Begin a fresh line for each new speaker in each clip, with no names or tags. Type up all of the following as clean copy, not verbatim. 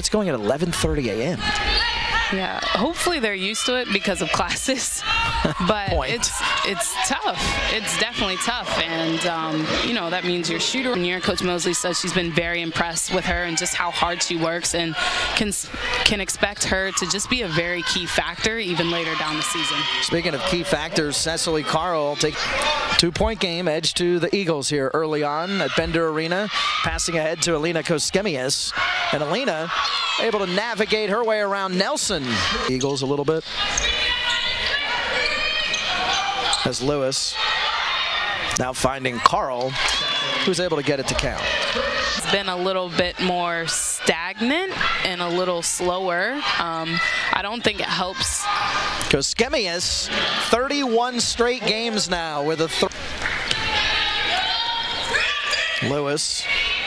it's going at 11:30 a.m.
Yeah, hopefully they're used to it because of classes, but it's tough. It's definitely tough, and you know, that means your shooter. And Coach Mosley says she's been very impressed with her and just how hard she works, and can expect her to just be a very key factor even later down the season.
Speaking of key factors, Cecily Carl take 2-point game, edge to the Eagles here early on at Bender Arena, passing ahead to Alina Koskemias, and Alina able to navigate her way around Nelson. Eagles a little bit. As Lewis now finding Carl, who's able to get it to count.
It's been a little bit more stagnant and a little slower. I don't think it helps.
Koskemias, 31 straight games now with a Lewis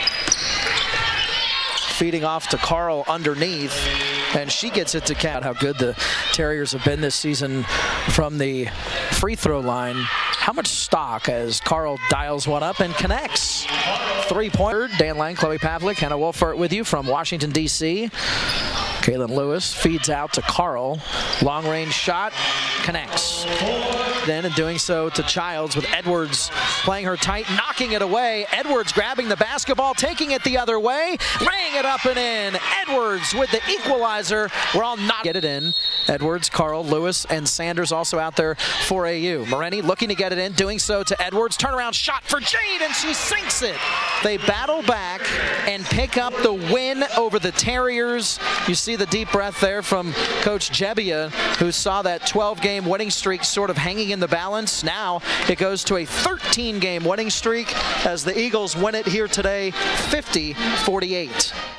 feeding off to Carl underneath, and she gets it to count. How good the Terriers have been this season from the free throw line. How much stock as Carl dials one up and connects. 3-pointer. Dan Lang, Chloe Pavlik, Hannah Wolfart with you from Washington, D.C. Kaylin Lewis feeds out to Carl. Long-range shot, connects. Then, and doing so to Childs, with Edwards playing her tight, knocking it away. Edwards grabbing the basketball, taking it the other way, laying it up and in. Edwards with the equalizer. We're all not get it in. Edwards, Carl, Lewis, and Sanders also out there for AU. Moreni looking to get it in, doing so to Edwards. Turnaround shot for Jade, and she sinks it. They battle back and pick up the win over the Terriers. You see the deep breath there from Coach Jebbia, who saw that 12-game winning streak sort of hanging in the balance. Now it goes to a 13-game winning streak as the Eagles win it here today, 50-48.